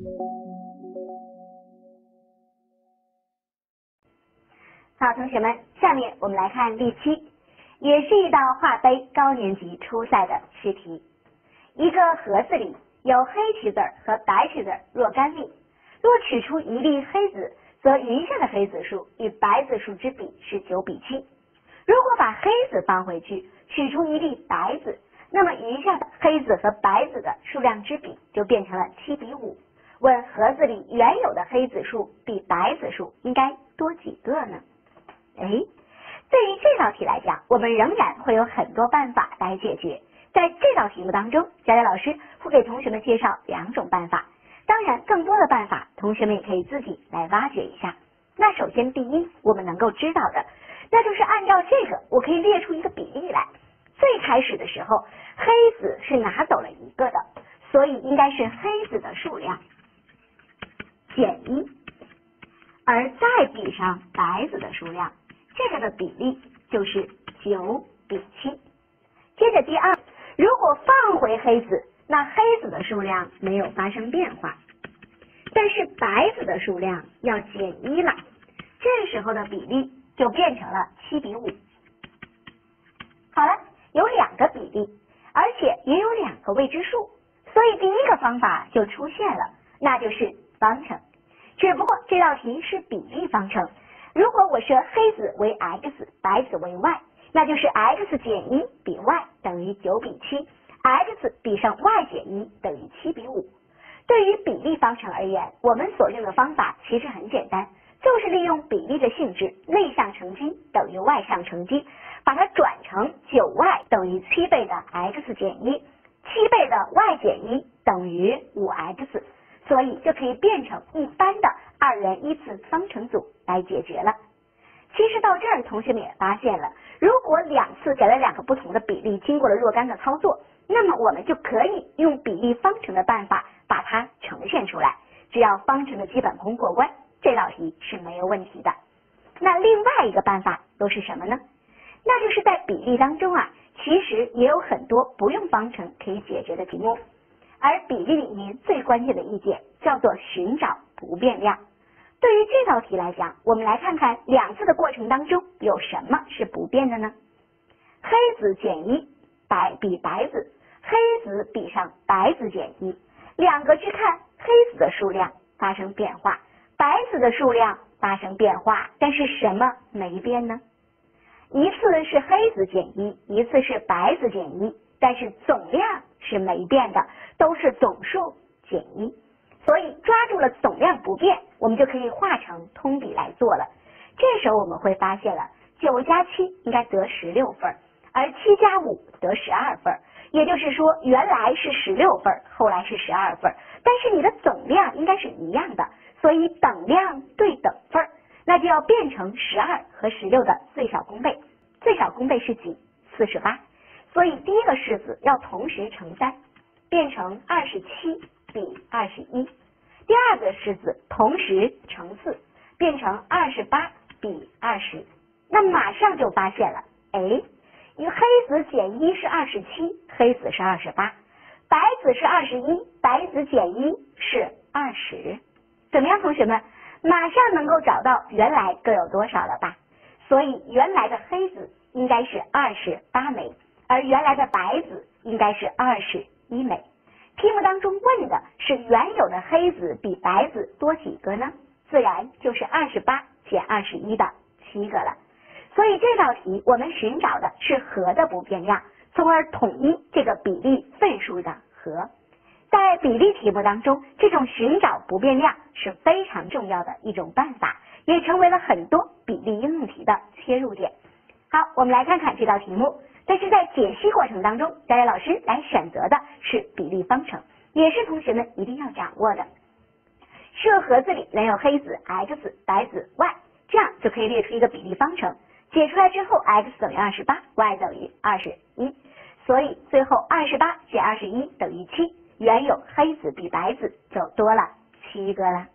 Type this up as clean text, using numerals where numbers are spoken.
好，同学们，下面我们来看例7，也是一道化杯高年级初赛的试题。一个盒子里有黑棋子和白棋子若干粒，若取出一粒黑子，则余下的黑子数与白子数之比是9比7。如果把黑子放回去，取出一粒白子，那么余下的黑子和白子的数量之比就变成了7比5。问盒子里原有的黑子数比白子数应该多几个呢？对于这道题来讲，我们仍然会有很多办法来解决。在这道题目当中，佳佳老师会给同学们介绍2种办法，当然更多的办法同学们也可以自己来挖掘一下。那首先第一，我们能够知道的，那就是按照这个，我可以列出一个比例来。最开始的时候，黑子是拿走了一个的，所以应该是黑子的数量减1，而再比上白子的数量，这个的比例就是9比7。接着第二，如果放回黑子，那黑子的数量没有发生变化，但是白子的数量要减1了，这时候的比例就变成了7比5。好了，有2个比例，而且也有2个未知数，所以第一个方法就出现了，那就是方程。只不过这道题是比例方程，如果我设黑子为 x， 白子为 y， 那就是 x 减1比 y 等于9比7， x 比上 y 减1等于7比5。对于比例方程而言，我们所用的方法其实很简单，就是利用比例的性质，内项乘积等于外项乘积，把它转成 9y 等于7倍的 x 减1， 7倍的 y 减1等于 5x， 所以就可以变成一般的2元一次方程组来解决了。其实到这儿，同学们也发现了，如果2次给了2个不同的比例，经过了若干的操作，那么我们就可以用比例方程的办法把它呈现出来。只要方程的基本功过关，这道题是没有问题的。那另外一个办法又是什么呢？那就是在比例当中其实也有很多不用方程可以解决的题目，而比例里面最关键的一点叫做寻找不变量。对于这道题来讲，我们来看看2次的过程当中有什么是不变的呢？黑子减1比白子，黑子比上白子减1，两个去看，黑子的数量发生变化，白子的数量发生变化，但是什么没变呢？一次是黑子减1，一次是白子减1，但是总量是没变的，都是总数减1。所以抓住了总量不变，我们就可以化成通比来做了。这时候我们会发现了9加7应该得16分，而7加5得12分，也就是说原来是16分，后来是12分，但是你的总量应该是一样的，所以等量对等分，那就要变成12和16的最小公倍。最小公倍是几？48。所以第一个式子要同时乘3，变成27比21。第二个式子同时乘4，变成28比20。那马上就发现了，因为黑子减1是27，黑子是28，白子是21，白子减1是20。怎么样，同学们？马上能够找到原来各有多少了吧？所以原来的黑子应该是28枚，而原来的白子应该是21枚。题目当中问的是原有的黑子比白子多几个呢？自然就是28减21的7个了。所以这道题我们寻找的是和的不变量，从而统一这个比例份数的和。在比例题目当中，这种寻找不变量是非常重要的一种办法，也成为了很多比例应用题的切入点。好，我们来看看这道题目。但是在解析过程当中，佳佳老师来选择的是比例方程，也是同学们一定要掌握的。设盒子里能有黑子 x， 白子 y， 这样就可以列出一个比例方程。解出来之后 x 等于28， y 等于21，所以最后28减21等于7，原有黑子比白子就多了7个了。